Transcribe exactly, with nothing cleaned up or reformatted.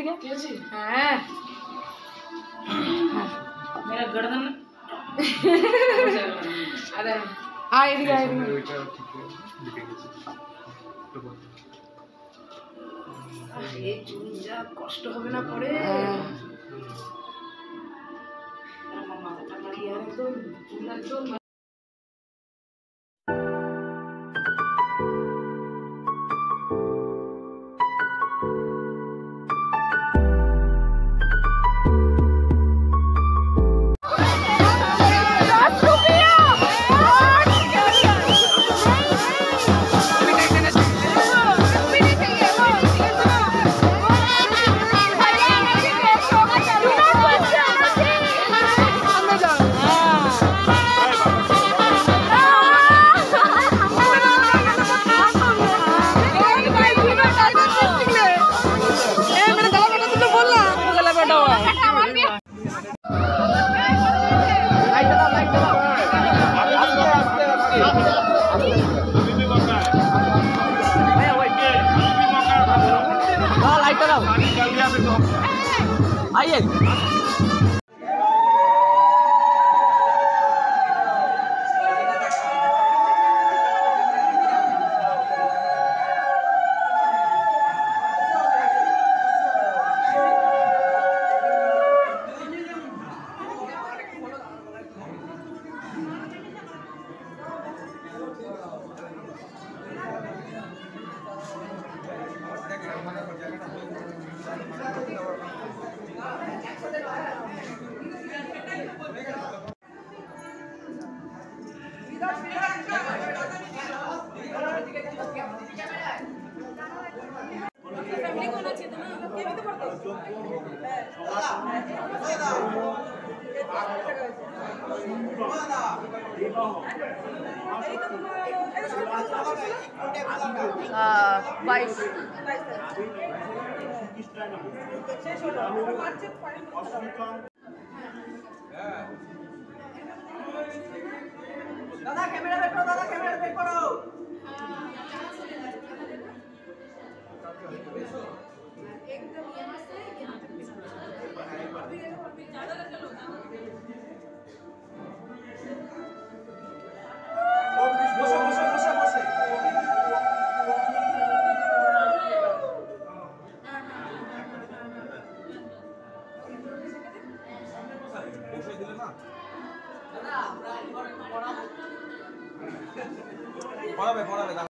हाँ मेरा गर्दन अरे आ इधर आ इधर ये चुल जा कष्ट হবে না পরে আমার মাথাটা কি আর একদম চুল একদম आइए बाईस दादा कैमरा बैठ करो दादा कैमरा बैठ करो एकदम यहाँ से यहाँ तक ज्यादा लग लो बसे बसे बसे बसे বসে দিলে না দাদা আমরা পড়াবো পড়াবে পড়াবে